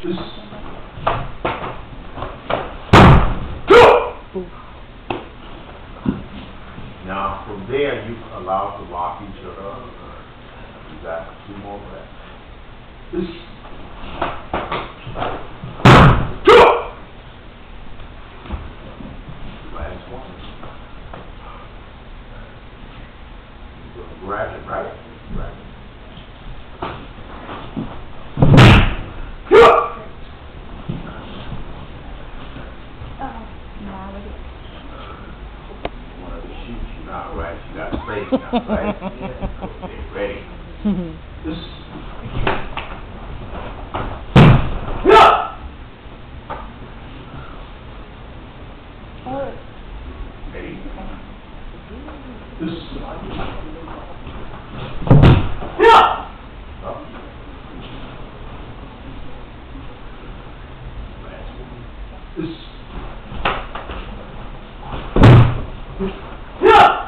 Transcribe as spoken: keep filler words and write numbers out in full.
Now, from there, you allowed to lock each other up. You got two more breaths. Last one. You're gonna grab it, right? Grab it. All right, you got space now, right? Yeah. Okay, ready. This. Yeah. Ready. This. Yeah. Up. Last one. This. Yeah.